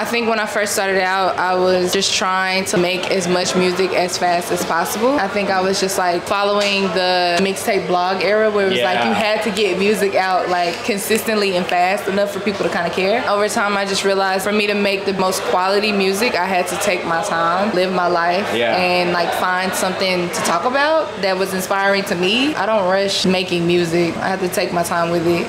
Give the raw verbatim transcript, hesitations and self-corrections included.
I think when I first started out, I was just trying to make as much music as fast as possible. I think I was just like following the mixtape blog era where it was yeah. like you had to get music out like consistently and fast enough for people to kind of care. Over time, I just realized for me to make the most quality music, I had to take my time, live my life, yeah. and like find something to talk about that was inspiring to me. I don't rush making music. I have to take my time with it.